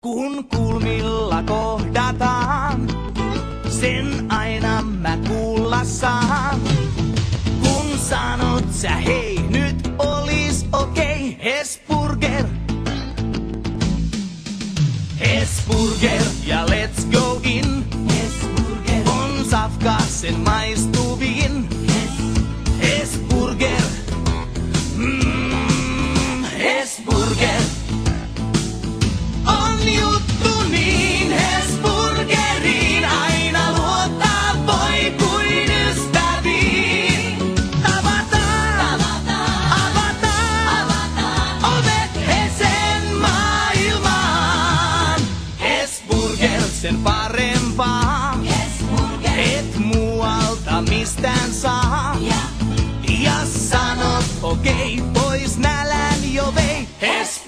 Kun kulmilla kohdataan, sen aina mä kuulla saan. Kun sanot sä hei, nyt olis okei, Hesburger. Hesburger ja let's go in. Hesburger on safkasen maistuvin. Hesburger, Hesburger. On juttu niin Hesburgeriin, aina luottaa voi kuin ystäviin. Avataan ovet Hesen maailmaan. Hesburger sen parempaa, et muualta mistään saa. Ja sanot okei, pois nälän jo vei.